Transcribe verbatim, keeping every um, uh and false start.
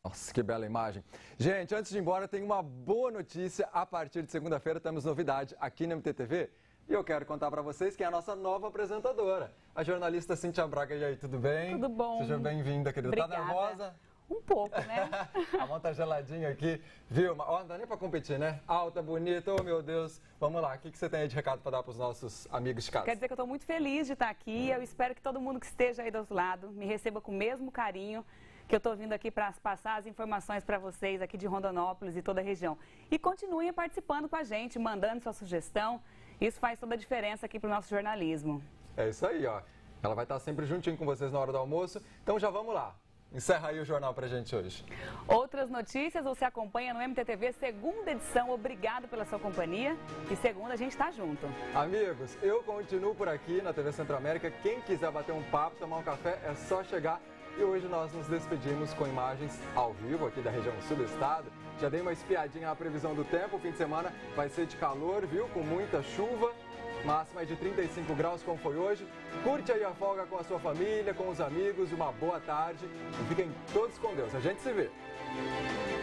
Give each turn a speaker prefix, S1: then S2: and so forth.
S1: Nossa, que bela imagem. Gente, antes de ir embora, tem uma boa notícia. A partir de segunda-feira temos novidade aqui na M T T V. E eu quero contar para vocês que é a nossa nova apresentadora, a jornalista Cíntia Braga. E aí, tudo bem?
S2: Tudo bom.
S1: Seja bem-vinda, querida.
S2: Obrigada.
S1: Tá nervosa?
S2: Um pouco, né?
S1: A mão tá geladinha aqui, viu? Ó, não dá nem pra competir, né? Alta, bonita, oh meu Deus. Vamos lá, o que, que você tem aí de recado para dar para os nossos amigos de casa?
S2: Quer dizer que eu estou muito feliz de estar aqui. Eu espero que todo mundo que esteja aí do outro lado me receba com o mesmo carinho que eu estou vindo aqui para passar as informações para vocês aqui de Rondonópolis e toda a região. E continuem participando com a gente, mandando sua sugestão. Isso faz toda a diferença aqui para o nosso jornalismo.
S1: É isso aí, ó. Ela vai estar sempre juntinho com vocês na hora do almoço. Então já vamos lá. Encerra aí o jornal pra gente hoje.
S2: Outras notícias você acompanha no M T T V, segunda edição. Obrigado pela sua companhia. E segunda a gente tá junto.
S1: Amigos, eu continuo por aqui na T V Centro-América. Quem quiser bater um papo, tomar um café, é só chegar. E hoje nós nos despedimos com imagens ao vivo aqui da região sul do estado. Já dei uma espiadinha na previsão do tempo. O fim de semana vai ser de calor, viu? Com muita chuva. Máxima de trinta e cinco graus, como foi hoje. Curte aí a folga com a sua família, com os amigos. Uma boa tarde e fiquem todos com Deus. A gente se vê.